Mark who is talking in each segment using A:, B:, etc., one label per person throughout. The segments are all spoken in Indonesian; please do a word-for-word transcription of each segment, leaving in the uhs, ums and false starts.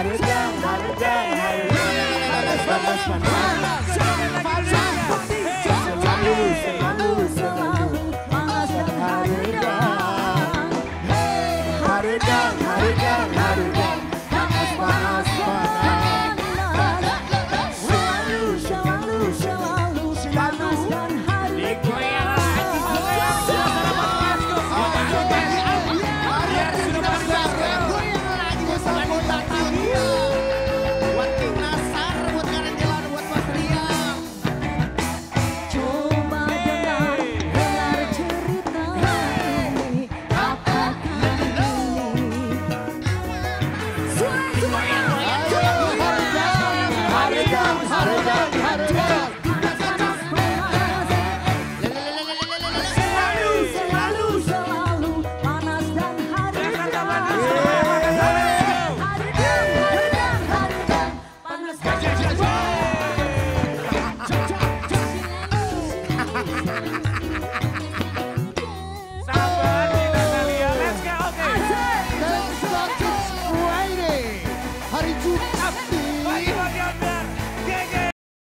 A: harudang, harudang, harudang, panas, panas, panas. Selalu, selalu, selalu panas dan harudang. Harudang, harudang, harudang, panas, panas, panas. Selalu, selalu, selalu panas dan harudang.
B: Buat King Nasar, buat Karen Jalan, buat Mas Riam.
A: Coba dengar, dengar cerita ini. Apakah ini? Semuanya, harudang, harudang, harudang. Selalu, selalu, selalu panas dan harudang.
C: Sabar kita Talia, let's go, oke.
B: Constructions Friday, hari Jumat di
C: Bagi-bagi ambil, gege.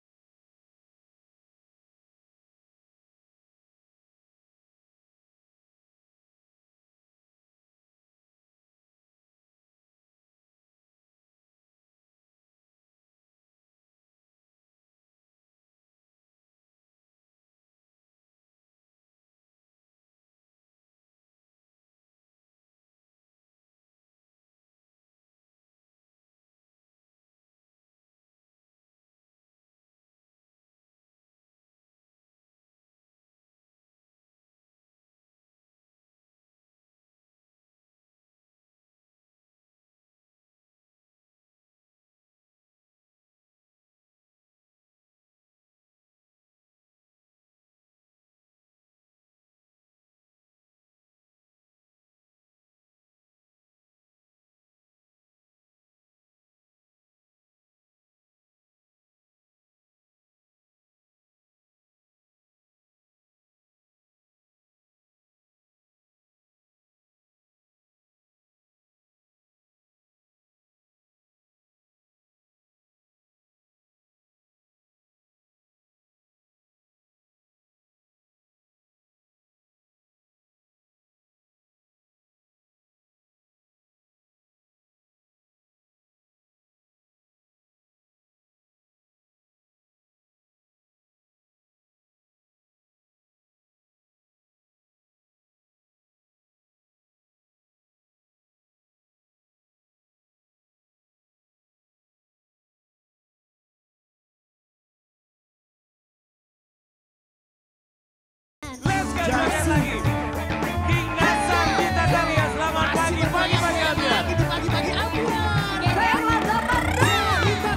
C: Let's go, joget lagi. King Nasar kita Talia, selamat pagi, pagi, pagi ambil.
B: pagi-pagi ambiar.
A: Kita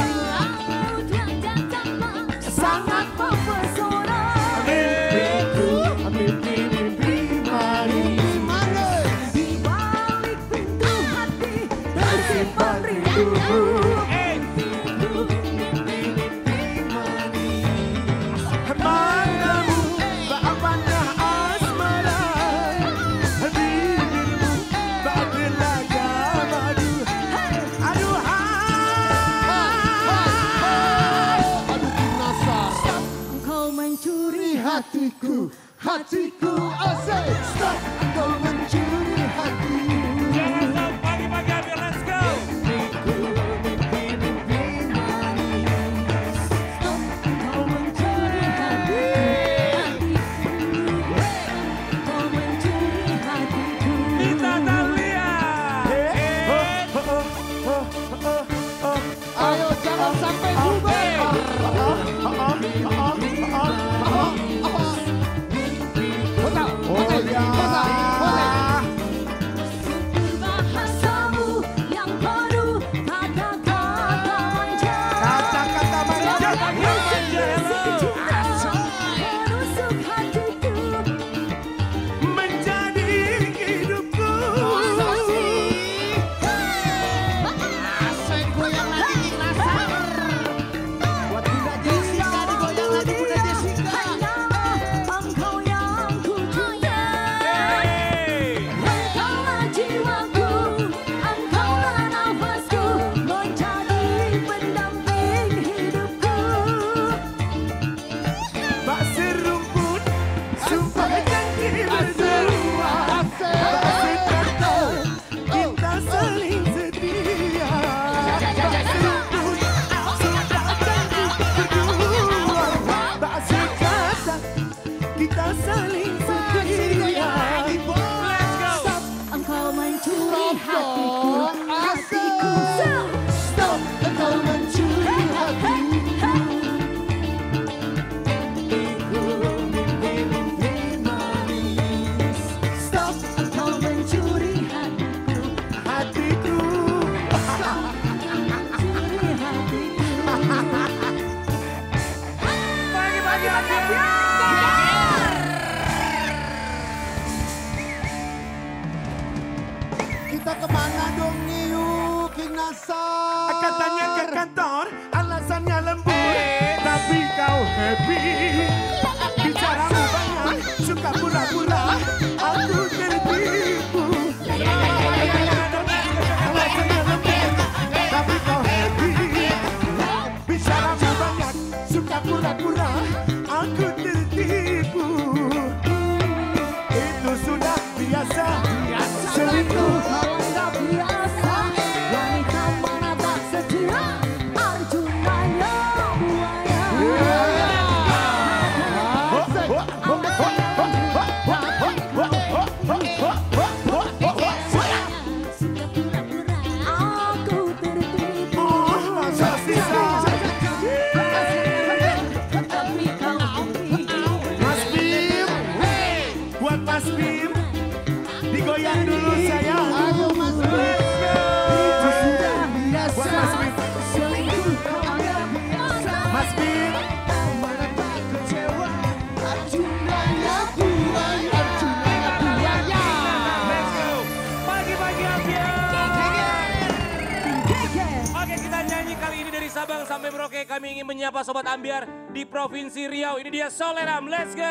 A: sangat mempesona. Mimpiku, mimpi, mimpi manis. Di balik pintu hati tersimpan rindumu. Mimpiku, mimpi, mimpi manis. Matamu tak pernah asmara, bibirmu tak berlaga madu. Aduh,
B: Aduh King Nasar,
A: engkau mencuri
B: hatiku, hatiku asik. Stop, kau mencuri hatiku.
C: Jangan stop, pagi-pagi ambil, let's go.
A: mimpiku, mimpi, mimpi manis. Stop, engkau mencuri hatiku. Engkau mencuri hatiku.
C: Kita Talia.
B: Ayo jangan sampai bubar. Oh ya.
A: Bahasamu yang penuh kata-kata manja.
C: Kata-kata manja.
A: Menusuk hatiku.
C: Menjadi hidupku.
B: Asik goyang lagi King Nasar. Buat Bunda Jessica digoyang lagi Bunda sponsor.
D: Katanya ke kantor, alasannya lembur, tapi kau happy. Bicaramu banyak, suka pura-pura, aku tertipu. Alasannya lembur, tapi kau happy. Bicaramu banyak, suka pura-pura, aku tertipu. Itu sudah biasa, selingkuh.
A: Kalau nggak biasa, wanita mana tak setia, Arjunanya buaya. Aku tertipu. Tapi kau
D: Mas Bim, buat Mas Bim, digoyang dulu sayang.
B: Ayo Mas Bim.
D: Itu sudah
B: biasa.
D: buat Mas Bim.
A: selingkuh kalau nggak biasa.
D: Mas Bim,
B: Mana tak kecewa. Arjunanya buaya. Arjunanya buaya.
C: Let's go. Pagi-pagi Ambiar. Oke, kita nyanyi kali ini dari Sabang sampai Merauke. Kami ingin menyapa Sobat Ambiar di Provinsi Riau. Ini dia Soleram. Let's go.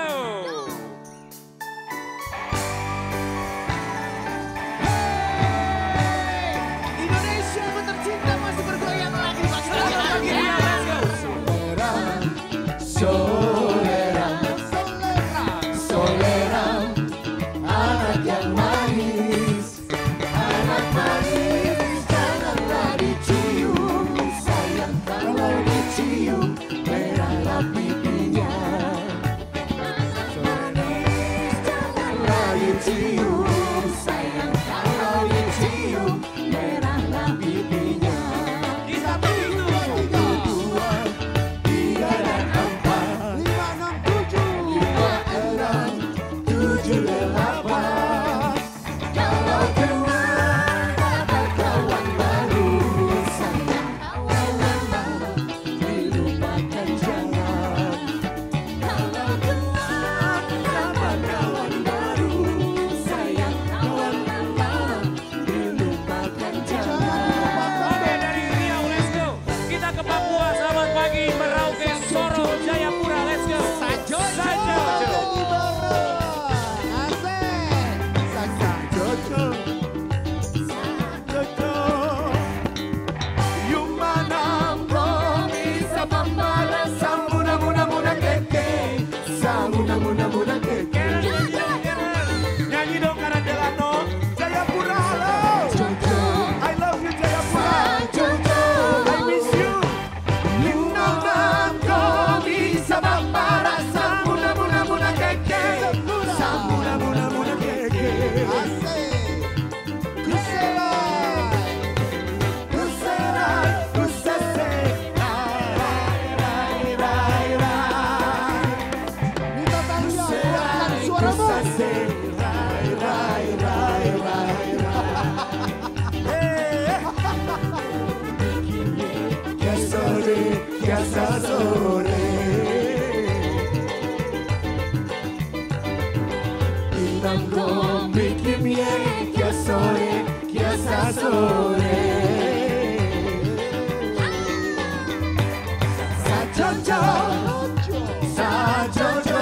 B: Indonesia ku tercinta masih bergoyang lagi.
C: Pagi Riau, let's go.
B: Solera, solera, anak yang manis, anak manis, janganlah dicium, sayang kalau dicium, merahlah pipinya. Janganlah dicium, sayang kalau dicium, merahlah pipinya.
C: Di satu itu.
B: Dua, tiga dan empat, lima enam tujuh, lima enam tujuh delapan. Kalau keluar dapat kawan baru, sayang kawan baru dilupakan jangan. Kalau keluar dapat kawan baru, sayang kawan baru dilupakan jangan.
C: Oke, dari Riau, let's go. Kita ke Papua, selamat pagi. Merauke, Sorong, Jayapura, let's go. Sajojo. Sajojo.
D: Jojo, Jojo, Yumanam bisa membalas samuna muna muna keke, samuna muna muna keke. Nyanyi dong karena Delano, Jayapura halo. I love you Jayapura. I miss you. Yumanam bisa membalas samuna muna muna keke, samuna muna muna keke. Kuserai, kusese, rai, rai, rai, rai. Kuserai, kusese, rai, rai, rai, rai, rai. Eh. Che sore, che sore. Inam ko bikin ye, che sore, che sore. Sajojo, Sajojo,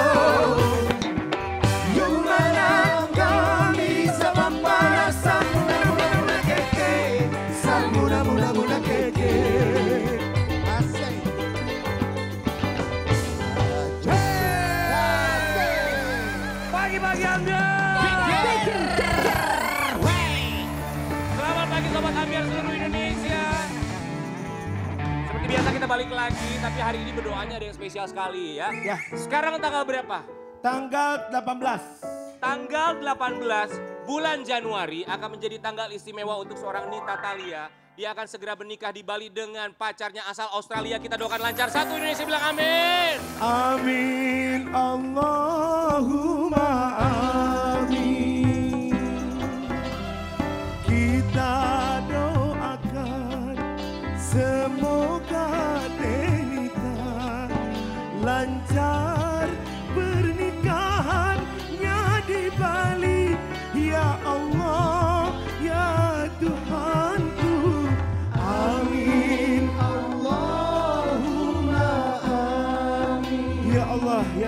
D: Yumanam kami sama para samuna muna muna keke, samuna muna muna keke.
C: Pagi-pagi Ambiar. Selamat pagi Sobat Ambiar seluruh Indonesia. Seperti biasa kita balik lagi, tapi hari ini berdoanya ada yang spesial sekali ya.
D: Ya.
C: Sekarang tanggal berapa?
D: Tanggal delapan belas.
C: Tanggal delapan belas bulan Januari akan menjadi tanggal istimewa untuk seorang Nita Thalia. Dia akan segera menikah di Bali dengan pacarnya asal Australia. Kita doakan lancar. Satu Indonesia bilang amin.
D: Amin, Allahumma amin. Kita doakan semoga Denita lancar pernikahannya di Bali. Ya Allah, ya Tuhanku,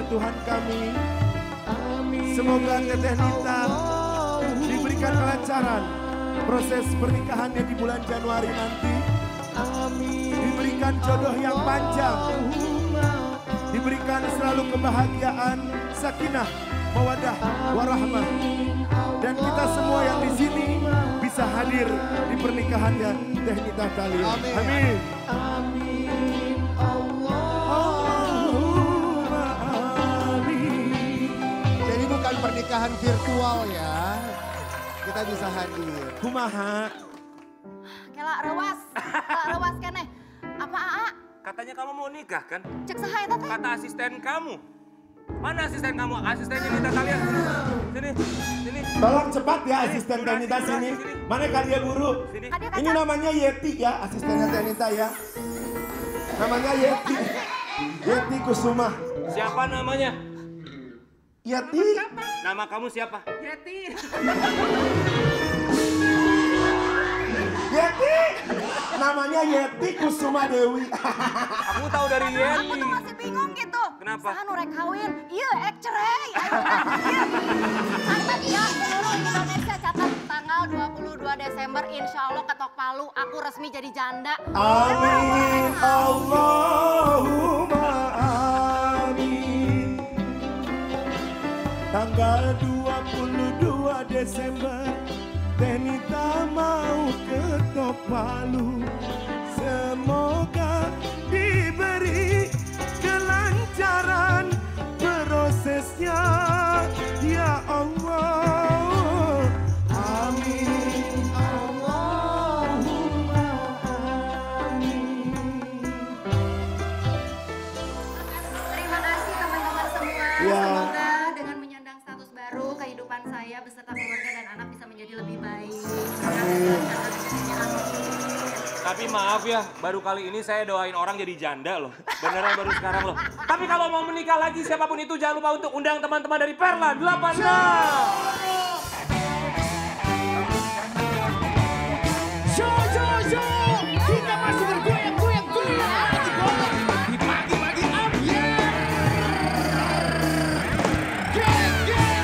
D: Tuhan kami. Semoga Teteh Nita diberikan kelancaran proses pernikahannya di bulan Januari nanti. Diberikan jodoh yang panjang. Diberikan selalu kebahagiaan, sakinah, mawadah, warahmah. Dan kita semua yang di sini bisa hadir di pernikahannya Teh Nita Thalia.
B: Amin.
D: Amin.
A: Amin Allah.
D: Allahumma amin.
B: Jadi bukan pernikahan virtual ya. Kita bisa hadir.
D: Kumaha?
E: Kela rewas, kela rewas keneh. Apa Aa?
C: Katanya kamu mau nikah kan?
E: Cek saha eta teh?
C: Kata asisten kamu. Mana asisten kamu? Asistennya Nita Thalia. Sini, sini.
D: Tolong cepat ya asisten Teh Nita sini. Mana kalian buru?
C: Sini.
E: Adik
D: Ini
E: kaca.
D: namanya Yeti ya, asistennya Teh Nita ya. Namanya Yeti. Yeti Kusuma.
C: Siapa namanya?
D: Yeti.
C: Nama kamu siapa?
D: Yeti. Namanya Yeti Kusuma Dewi.
C: Aku tahu dari
E: Aku
C: Yeti.
E: tuh masih bingung gitu.
C: Kenapa?
E: Saha nu rek kawin? Iya, ek cerai. Ayo, iya. Catat ya, seluruh Indonesia catat tanggal dua puluh dua Desember insya Allah ketok Palu aku resmi jadi janda.
D: Amin. Allahumma amin. Tanggal dua puluh dua Desember Teh Nita mau ketok Palu. Semoga diberi kelancaran prosesnya ya Allah. Amin. Allahumma amin.
E: Terima kasih teman-teman semua.
D: Ya.
E: Semoga dengan menyandang status baru kehidupan saya beserta keluarga dan anak bisa menjadi lebih baik.
C: Tapi maaf ya, baru kali ini saya doain orang jadi janda loh. Beneran baru sekarang loh. Tapi kalau mau menikah lagi siapapun itu jangan lupa untuk undang teman-teman dari Perla delapan enam.
B: Show, show, show. Kita masih bergoyang, goyang, goyang. Pagi, pagi, pagi, ambiar. Geng, geng.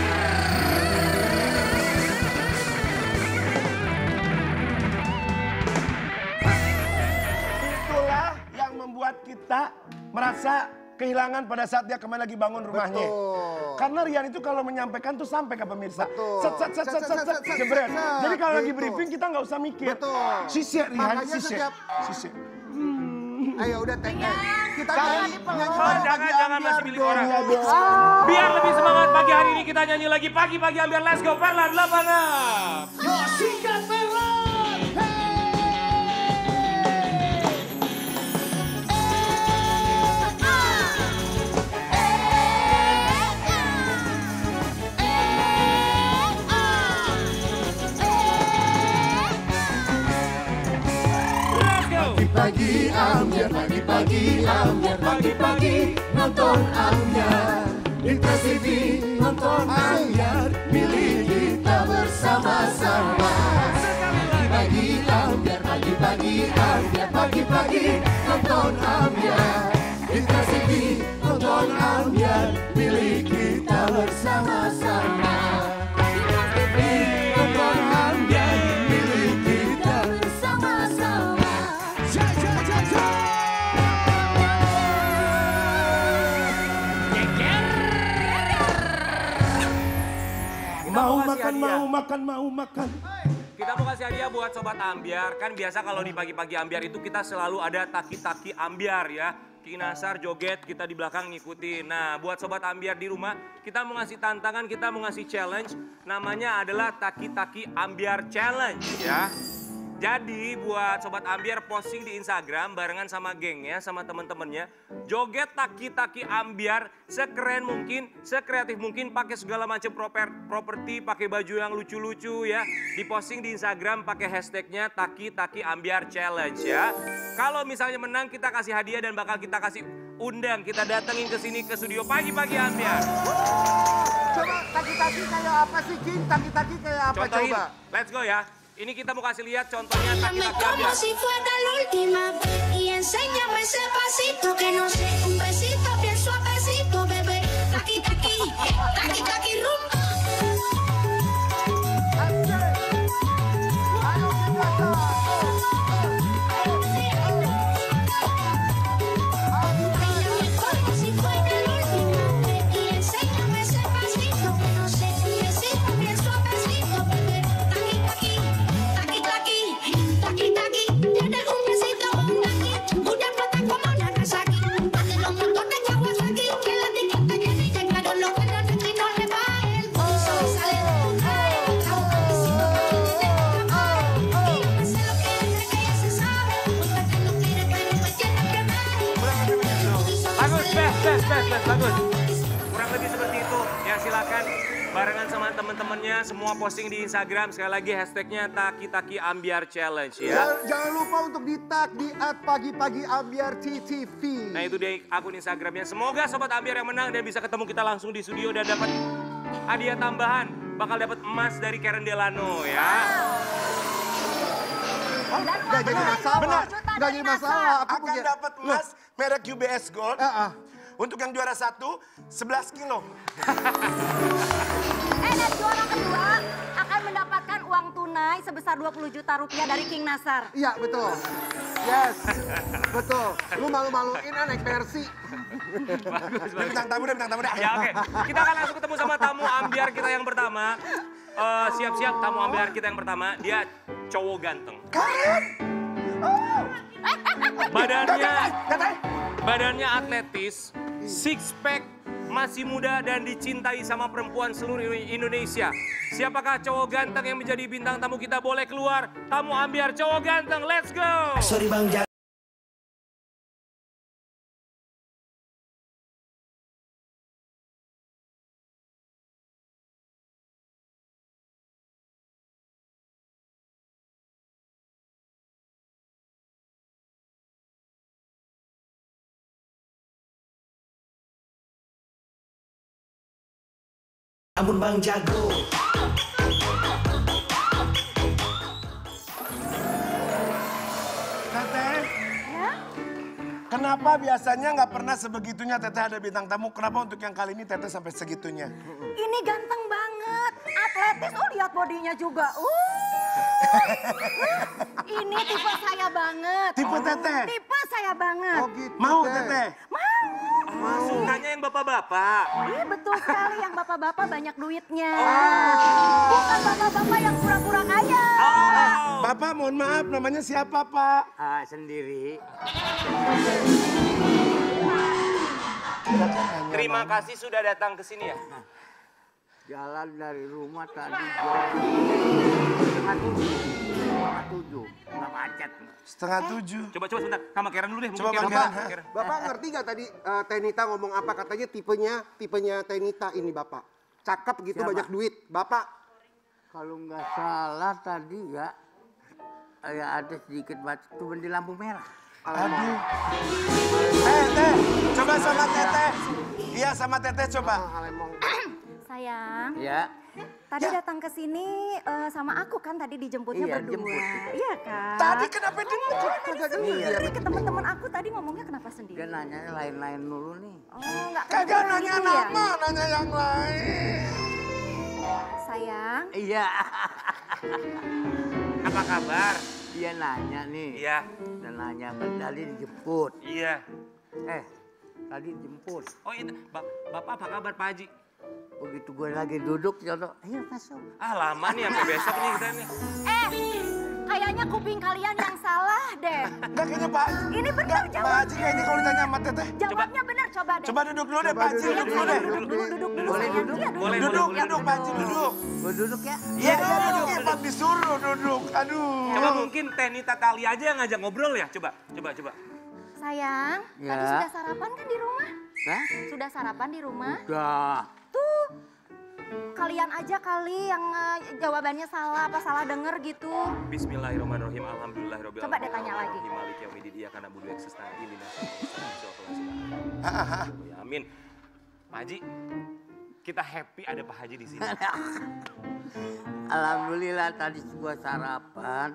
D: Itulah yang membuat kita merasa kehilangan pada saat dia kembali lagi bangun rumahnya.
B: Betul.
D: Karena Rian itu kalau menyampaikan tuh sampai ke pemirsa.
B: Betul.
D: Set, set, set, set, set, set,
B: set,
D: jebret.
B: set,
D: Jadi kalau lagi
B: gitu.
D: briefing kita nggak usah mikir.
B: Betul.
D: Sisir Rian,
B: Makanya
D: sisir.
B: setiap-
D: Sisir.
B: Ayo udah teh. Kita
D: Jangan
B: nyanyi,
D: dipeluk.
B: nyanyi
C: Oh,
B: pagi
C: jangan, jangan,
B: ambiar
C: masih milik
B: dong.
C: orang.
D: Iya dong.
C: Biar lebih semangat pagi hari ini kita nyanyi lagi pagi-pagi ambiar let's go Perla delapan enam.
B: Yo, singkat Perla.
C: Let's go.
D: Pagi ambiar, pagi-pagi ambiar, pagi-pagi nonton ambiar. Di Trans T V nonton ambiar, milik kita bersama-sama. Pagi-pagi ambiar, pagi-pagi ambiar, pagi-pagi nonton ambiar. Di Trans T V nonton ambiar, milik kita bersama-sama. Nonton ambiar, milik kita bersama-sama.
B: Ja, ja, ja, ja.
D: Mau
C: kasih
D: makan,
C: hadiah.
D: mau makan, mau makan.
C: Kita mau kasih hadiah buat Sobat Ambiar. Kan biasa kalau di pagi-pagi Ambiar itu kita selalu ada taki-taki Ambiar ya. Kinasar, joget, kita di belakang ngikutin. Nah, buat Sobat Ambiar di rumah, kita mau ngasih tantangan, kita mau ngasih challenge. Namanya adalah Taki-Taki Ambiar Challenge ya. Jadi buat Sobat Ambiar posting di Instagram barengan sama gengnya, sama temen-temennya. Joget taki-taki Ambiar sekeren mungkin, sekreatif mungkin, pakai segala macam proper- properti, pakai baju yang lucu-lucu ya. Diposting di Instagram pakai hashtagnya Taki-Taki Ambiar Challenge ya. Kalau misalnya menang kita kasih hadiah dan bakal kita kasih undang. Kita datengin ke sini ke studio pagi-pagi Ambiar.
B: Coba taki-taki kayak apa sih, Jin? Taki-taki kayak apa
C: Contohin,
B: coba?
C: let's go ya. Ini kita mau kasih lihat contohnya
F: Dame
C: taki-taki
F: como
C: Ambiar.
F: si fuera la última vez y enséñame ese pasito que no sé, un besito bien suavecito, bebé.
C: best, best, bagus. Kurang lebih seperti itu. Ya silakan barengan sama teman-temannya semua posting di Instagram. Sekali lagi hashtagnya Taki Taki Ambiar Challenge ya.
D: Jangan, jangan lupa untuk di tag di at pagi-pagi Ambiar T T V.
C: Nah itu dia akun Instagramnya. Semoga Sobat Ambiar yang menang dan bisa ketemu kita langsung di studio dan dapat hadiah tambahan. Bakal dapat emas dari Karen Delano ya.
D: Gak jadi masalah. Gak jadi masalah. Aku
B: Akan
D: punya.
B: dapat emas merek U B S Gold.
D: Ah, ah.
B: Untuk yang juara satu, sebelas kilo.
E: Eh, dan juara kedua akan mendapatkan uang tunai sebesar dua puluh juta rupiah dari King Nasar.
D: Iya betul. Yes, betul. Lu malu-maluin anak versi.
C: Bagus,
B: Dia bintang tamu, dia bintang tamu dah.
C: Ya oke, kita akan langsung ketemu sama tamu ambiar kita yang pertama. Eh, Siap-siap tamu ambiar kita yang pertama, dia cowok ganteng.
B: Karen!
C: Badannya, badannya atletis, six pack, masih muda dan dicintai sama perempuan seluruh Indonesia. Siapakah cowok ganteng yang menjadi bintang tamu kita? Boleh keluar, tamu ambiar cowok ganteng, let's go!
F: Sorry Bang Jago. Ampun Bang Jago.
B: Teteh,
E: Ya?
B: kenapa biasanya nggak pernah sebegitunya Teteh ada bintang tamu? Kenapa untuk yang kali ini Teteh sampai segitunya?
E: Ini ganteng banget, atletis. Oh lihat bodinya juga. Uh. Ini tipe saya banget.
B: Tipe Teteh?
E: Tipe saya banget.
D: Oh gitu.
B: Mau
D: Teh.
B: Teteh?
E: Mau.
C: Oh, sukanya yang bapak-bapak.
E: Ih, betul sekali yang bapak-bapak banyak duitnya.
B: Oh.
E: Bukan bapak-bapak yang pura-pura kaya.
C: Oh.
B: Bapak mohon maaf, namanya siapa Pak?
F: Ah, sendiri.
C: Terima kasih sudah datang ke sini ya.
F: Jalan dari rumah tadi jam setengah tujuh. Setengah tujuh. Nggak macet.
B: Setengah tujuh.
C: Coba coba sebentar, sama Karen dulu deh. mungkin
B: Coba
C: Karen
B: Bang
C: bisa.
B: Karen.
D: Bapak ngerti gak tadi uh, Tenita ngomong apa? Katanya tipenya, tipenya Tenita ini Bapak. Cakep gitu,
F: Siapa?
D: banyak duit. Bapak,
F: Kalau nggak salah tadi ya, ya ada sedikit macet tuh di lampu merah.
B: Aduh. Teh, Teh, coba sama Teteh. Iya sama Teteh coba.
D: Alemong.
E: Sayang,
F: Ya.
E: tadi datang ke sini eh, sama aku kan tadi dijemputnya
F: Iya,
E: berdua.
F: jemput.
E: Iya kan?
B: Tadi kenapa dengar?
F: Iya.
E: Tadi ke teman-teman aku tadi ngomongnya kenapa
F: Dia
E: sendiri?
F: nanya lain-lain dulu nih.
E: Oh, enggak
B: Kagak
E: kedengeran
B: nanya
E: gitu ya?
B: nama, nanya yang lain.
E: Sayang,
F: Iya.
C: Apa kabar?
F: Dia nanya nih.
C: Iya,
F: Dan nanya tadi dijemput.
C: iya.
F: Eh, tadi dijemput.
C: Oh itu, Ba- Bapak apa kabar Pak Haji?
F: Begitu gue lagi duduk, Jono, ayo masuk.
C: Ah lama nih sampai besok nih kita nih.
E: eh kayaknya kuping kalian yang salah deh.
B: Enggak kayaknya Pak Haji.
E: Ini benar
B: Enggak, Pak
E: jawab.
B: Haji kayaknya kalau ditanya sama Teteh.
E: Jawabnya benar coba deh.
B: Coba duduk dulu deh
D: Coba
B: Pak Haji,
D: duduk
B: duduk
E: Sayang,
B: dulu deh.
E: sayang, duduk dulu, duduk dulu.
F: Boleh
E: sayang.
F: duduk?
E: Iya,
C: Boleh,
B: Duduk,
C: boleh,
B: duduk Pak Haji, duduk.
F: Gue duduk ya.
B: Iya, iya duduk. Emang disuruh duduk. Aduh.
C: Coba mungkin Tenita Tali aja yang ngajak ngobrol ya. Coba, coba, coba.
E: Sayang,
F: Ya.
E: tadi sudah sarapan kan di rumah?
F: Hah?
E: Sudah sarapan di rumah?
F: Udah.
E: Tuh, kalian aja kali yang eh, jawabannya salah apa salah denger gitu.
C: Bismillahirrahmanirrahim. Alhamdulillahirabbil
E: Coba deh tanya lagi.
C: Alamin. Malik yaumiddin. Iyyaka na'budu wa iyyaka nasta'in. Ya amin. Pak Haji, kita happy ada Pak Haji di sini.
F: Alhamdulillah tadi gua sarapan.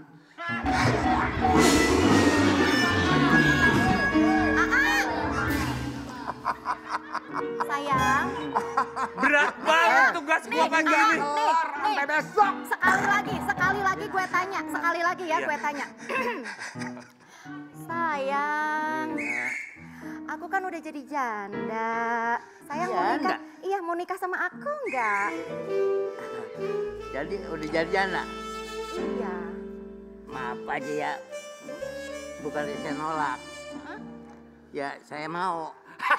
E: Sayang,
C: Berat banget tugas gua
E: nih,
C: pagi
E: ah,
C: ini.
E: nih, nih.
D: besok.
E: Sekali lagi, sekali lagi gue tanya, sekali lagi ya
C: Iya.
E: gue tanya. Sayang, aku kan udah jadi janda. Sayang mau
F: Janda?
E: nikah? Iya, mau nikah sama aku enggak?
F: Jadi udah jadi anak.
E: Iya.
F: Maaf aja ya. Bukan saya nolak.
E: Hah?
F: Ya saya mau.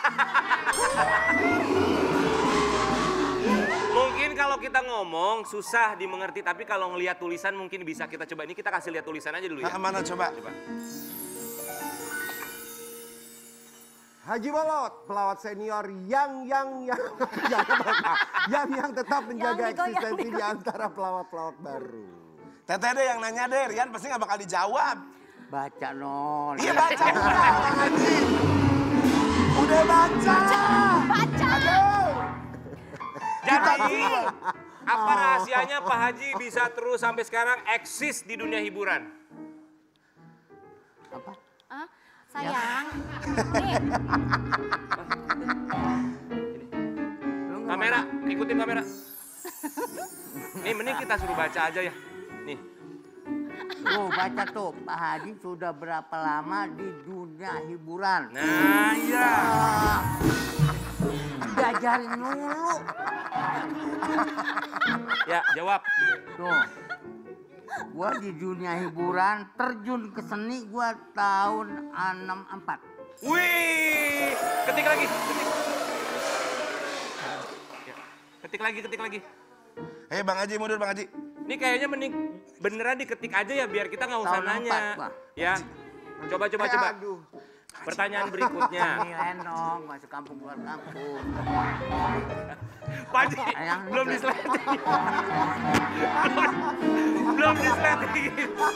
C: Mungkin kalau kita ngomong susah dimengerti, tapi kalau ngelihat tulisan mungkin bisa kita coba. Ini kita kasih lihat tulisan aja dulu ya.
B: Nah, mana coba?
C: Coba.
D: Haji Bolot, pelawat senior yang yang yang yang yang, yang tetap menjaga
E: Yang digoyang,
D: eksistensi di
E: digoyang.
D: antara pelawat-pelawat baru.
B: Teteh deh yang nanya deh, Rian pasti nggak bakal dijawab.
F: Baca nol.
B: Iya baca udah, Bang Haji. Udah baca.
E: Baca.
C: Jadi, apa rahasianya Pak Haji bisa terus sampai sekarang eksis di dunia hiburan?
F: Apa?
E: Hah? Sayang. Nih,
C: Kamera, ikutin kamera. Nih, mending kita suruh baca aja ya. Nih,
F: Tuh baca tuh, Pak Haji sudah berapa lama di dunia hiburan?
C: nah iya.
F: Ah, diajarin dulu.
C: Ya, jawab.
F: Tuh, gua di dunia hiburan terjun ke seni gua tahun enam empat.
C: Wih, ketik lagi, ketik. Ya, ketik lagi, ketik lagi.
B: Eh Bang Haji mundur Bang Haji.
C: Ini kayaknya mending beneran diketik aja ya biar kita nggak usah
F: Tahun
C: nanya.
F: empat, Pak.
C: Ya, coba coba
D: Eh,
C: coba.
D: aduh.
C: Pertanyaan berikutnya.
F: Ini lenong, masuk kampung keluar kampung.
C: Pak Haji,
F: Ayang,
C: belum
F: ini-
C: disleting. Belum disleting.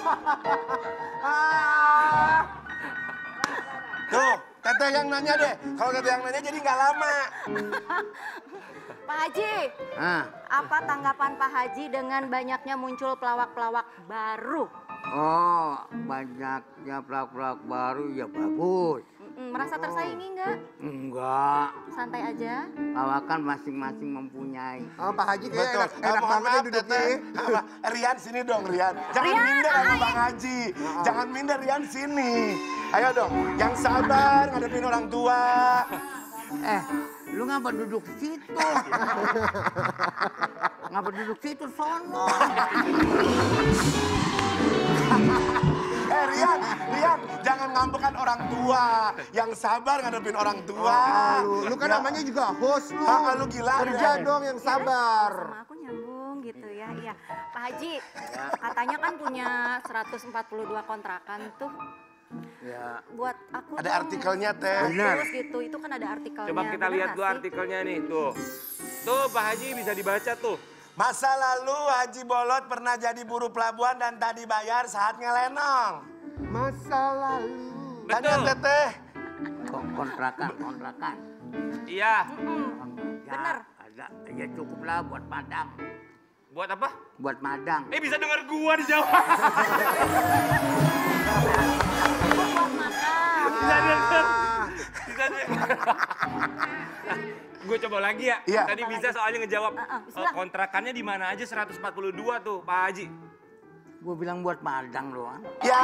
B: Tuh, Teteh yang nanya deh. Kalau Teteh yang nanya jadi nggak lama.
E: Pak Haji.
F: Ah,
E: Apa tanggapan Pak Haji dengan banyaknya muncul pelawak-pelawak baru?
F: oh, banyaknya pelak-pelak baru ya bagus.
E: Mm-mm, merasa tersaingi nggak?
F: Enggak,
E: Santai aja.
F: lawakan masing-masing mempunyai.
D: Oh, Pak Haji kayaknya
B: Betul.
D: enak,
B: Eh,
D: enak
B: mohon
D: banget ya
B: maaf
D: duduknya.
B: Teteh. Apa? Rian sini dong Rian. Jangan
E: Rian,
B: minder sama
E: ayo.
B: Bang Haji. Jangan minder Rian sini. Ayo dong, yang sabar ngadepin orang tua.
F: Eh, lu ngapa duduk situ? Ngapa duduk situ sono?
B: Eh Rian, Rian, jangan ngambekan orang tua. Yang sabar ngadepin orang tua.
D: Ah, lu, lu kan
B: Ya.
D: namanya juga host lu.
B: Ah, lu gila,
D: Kerja
B: ya.
D: dong yang sabar.
E: Sama aku nyambung gitu ya. Iya. Pak Haji, katanya kan punya seratus empat puluh dua kontrakan tuh.
F: Ya,
E: Buat aku
B: Ada
E: dong,
B: artikelnya, Teh.
F: Benar.
E: Terus gitu, itu kan ada artikelnya.
C: Coba kita
E: Bener
C: lihat
E: nggak
C: dulu
E: sih?
C: artikelnya nih, tuh. Tuh Pak Haji bisa dibaca tuh.
B: Masa lalu Haji Bolot pernah jadi buruh pelabuhan dan tak dibayar saat ngelenong.
D: Masa lalu.
B: Tanya
C: Betul.
B: Teteh.
F: kok kontrakan, kontrakan.
C: Iya.
F: Ya,
E: Benar.
F: ada, ya cukup lah buat madang.
C: Buat apa?
F: Buat madang.
C: Eh bisa denger gua dijawab.
E: Buat makan.
C: Bisa denger. Bisa denger. Gue coba lagi ya.
B: Iya.
C: Tadi bisa soalnya ngejawab.
E: Uh, uh,
C: Eh,
E: bismillah.
C: kontrakannya di mana aja seratus empat puluh dua tuh Pak Haji.
F: Gue bilang buat madang doang.
B: Ya.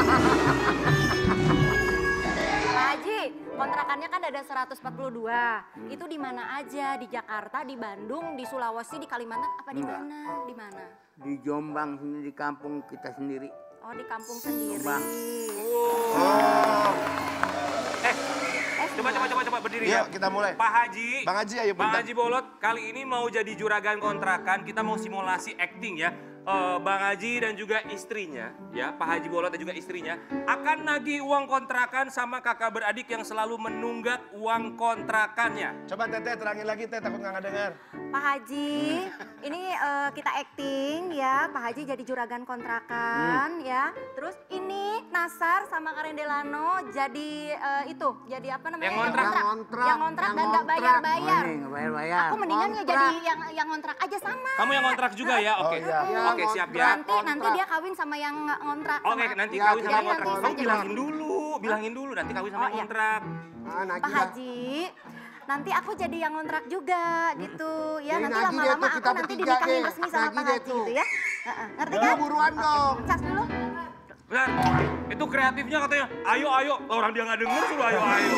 E: Pak Haji, kontrakannya kan ada seratus empat puluh dua. Itu di mana aja? Di Jakarta, di Bandung, di Sulawesi, di Kalimantan, apa di
F: Enggak.
E: mana? Di mana?
F: Di Jombang sini di kampung kita sendiri.
E: Oh, di kampung sendiri.
F: Jombang.
B: Oh.
C: Eh,
E: Eh,
C: coba coba coba coba berdiri
B: Yuk
C: ya.
B: kita mulai.
C: Pak Haji.
B: Bang Haji ayo
C: Bang
B: bentar.
C: Haji Bolot kali ini mau jadi juragan kontrakan. Kita mau simulasi acting ya. Eh, Bang Haji dan juga istrinya, ya Pak Haji Bolot dan juga istrinya akan nagih uang kontrakan sama kakak beradik yang selalu menunggak uang kontrakannya.
B: Coba Teteh terangin lagi Teh, takut nggak dengar.
E: Pak Haji, ini eh, kita acting ya. Pak Haji jadi juragan kontrakan ya. Terus ini Nasar sama Karen Delano jadi eh, itu, jadi apa namanya?
C: Yang ngontrak.
D: Yang ngontrak.
E: Yang ngontrak
D: Yang
E: dan nggak
D: ngontrak.
E: bayar-bayar.
F: Oh, ini nggak bayar-bayar.
E: Aku mendingan ya
D: Ngontrak.
E: jadi yang yang ngontrak aja sama.
C: Kamu yang kontrak juga ya? Oke.
B: Oh, iya.
C: Oke, siap ya.
D: Ngontrak.
E: Nanti nanti dia kawin sama yang nggak ngontrak.
C: Oke,
E: sama
C: nanti
D: Ya,
C: kawin sama
D: iya,
C: kontrak.
E: nanti
C: Kamu
E: saja.
C: bilangin dulu, bilangin dulu nanti kawin sama
E: Oh, iya.
C: kontrak.
D: Ah, Nagi
E: Pak
D: dah.
E: Haji, nanti aku jadi yang ngontrak juga gitu ya.
D: Jadi
E: nanti
D: nagi deh
E: lama-lama
D: tuh,
E: aku
D: kita
E: nanti
D: bertiga
E: dinikahin
D: deh.
E: resmi sama
D: Nagi
E: Pak
D: deh
E: Haji
D: tuh.
E: gitu ya. Heeh, ngerti
D: Ya,
E: kan?
D: buruan dong.
E: Cas dulu.
C: Benar, itu kreatifnya katanya, ayo ayo, orang dia nggak denger suruh ayo ayo.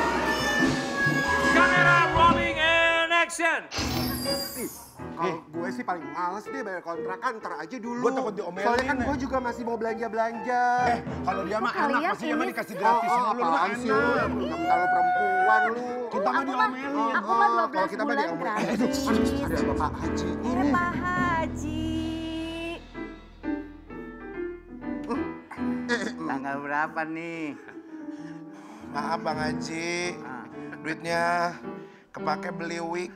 C: Kamera rolling and action.
D: Ih, kalau gue sih paling males deh bayar kontrakan, ntar aja dulu.
B: Gua takut diomelin,
D: Soalnya kan
B: ya.
D: gue juga masih mau belanja-belanja.
B: Eh, kalau dia mah
E: Kok
B: enak,
E: kalian
B: pasti dia mah
E: ini-
B: dikasih
D: Oh,
B: gratis
D: oh,
B: mulu, lu mah
D: apaan sih lu?
B: enak.
D: Mentang-mentang lu perempuan lu.
B: Kita mah
E: aku mah,
B: diomelin.
E: aku mah dua
D: kalau
E: belas
D: kita mah
E: bulan
D: diomelin.
E: gratis.
D: Ada Bapak Haji
E: Eh,
D: ini.
E: Pak Haji.
F: Tanggal berapa nih?
B: Maaf Bang Haji,
F: Ah,
D: duitnya kepake beli wig.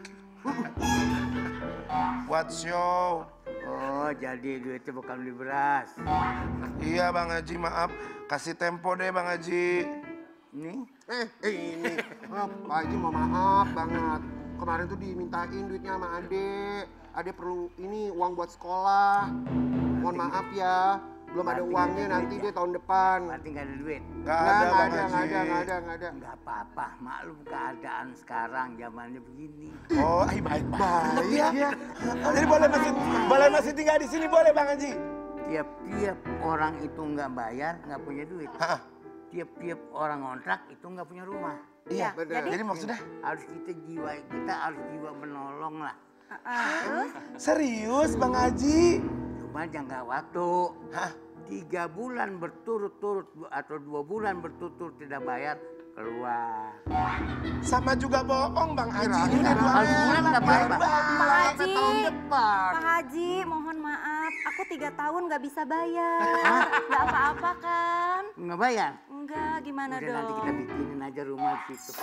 D: Buat show.
F: Oh, jadi duitnya bukan beli beras.
D: Iya Bang Haji, maaf. Kasih tempo deh Bang Haji.
F: Ini?
B: Eh, eh ini. Oh, Pak Haji mau maaf banget. Kemarin tuh dimintain duitnya sama Ade. Ade perlu ini uang buat sekolah. Mohon maaf ya. Belum ada
F: Berarti
B: uangnya
F: nggak ada
B: nanti
F: duit
B: deh
F: ya?
B: tahun depan.
F: Berarti nggak ada duit.
D: Gak
B: Nggak,
D: ada
B: nggak
D: Bang
B: ada,
D: Haji.
B: nggak ada, nggak ada, nggak ada.
F: Nggak apa-apa, maklum keadaan sekarang zamannya begini.
D: Oh, ay, baik banget
B: Baik
D: ya.
B: ya.
D: Jadi boleh masih boleh masih tinggal di sini boleh Bang Haji.
F: Tiap-tiap orang itu nggak bayar, nggak punya duit.
D: Hah?
F: Tiap-tiap orang ngontrak itu nggak punya rumah.
E: Iya,
B: benar.
E: jadi
D: Jadi maksudnya
F: Harus kita jiwa, kita harus jiwa menolong lah.
E: uh, terus
D: serius Bang Haji?
F: Cuma jangka waktu.
D: Hah?
F: Tiga bulan berturut-turut atau dua bulan berturut-turut tidak bayar, keluar.
D: Sama juga bohong Bang Haji.
B: Kirain
D: Ini
B: nggak
D: dua
F: bayar.
D: bulan
F: Nggak
D: bayar
F: bayar.
E: Pak
D: Bang.
E: Haji,
B: tahun depan.
E: Pak Haji, mohon maaf, aku tiga tahun nggak bisa bayar. Nggak apa-apa kan?
F: Nggak bayar?
E: Enggak, gimana
F: Udah
E: dong?
F: nanti kita bikinin aja rumah di situ.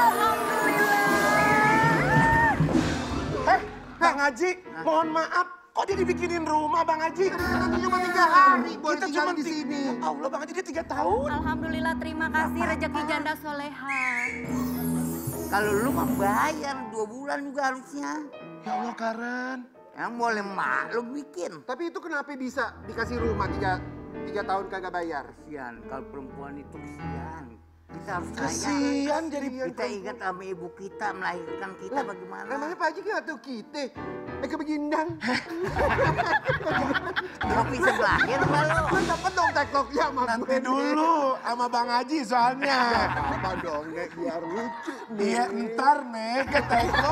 E: Alhamdulillah.
D: Eh, Bang Haji, mohon maaf. Kok dia dibikinin rumah Bang Haji?
B: Nanti cuma tiga hari boleh
D: Kita
B: tinggal
D: cuma
B: di
D: ti-
B: sini.
D: Ya Allah Bang Haji dia tiga tahun.
E: Alhamdulillah, terima kasih rezeki janda soleha.
F: Kalau lu mah bayar dua bulan juga harusnya.
D: Ya Allah Karen.
F: Yang boleh mak lu bikin.
B: Tapi itu kenapa bisa dikasih rumah tiga, tiga tahun kagak bayar?
F: Kasian, kalau perempuan itu kasian. Kita harus sayang.
D: Kasian jadi
F: Kita ingat sama ibu kita melahirkan kita bagaimana.
B: Namanya Pak Haji kan tuh kita. Eh kebegindang.
F: Kopi sebelahnya sama lu.
B: Kan dapat dong tekloknya sama
D: nanti
B: gue.
D: dulu sama Bang Haji soalnya.
B: Apa dong, Nek, biar lucu.
D: Iya ntar nih ke teko.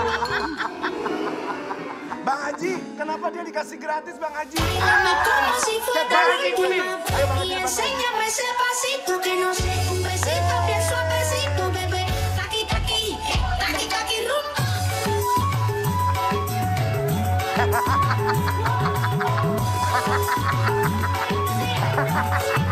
D: Bang Haji, kenapa dia dikasih gratis Bang Haji?
G: Dame como si fuera
D: Bang
G: la
D: Haji,
G: última
D: Ayo, Bang Haji,
G: y
D: Bang Haji.
G: enséñame ese pasito que no sé, un besito bien suavecito, bebé. Taqui taqui, taqui taqui rum.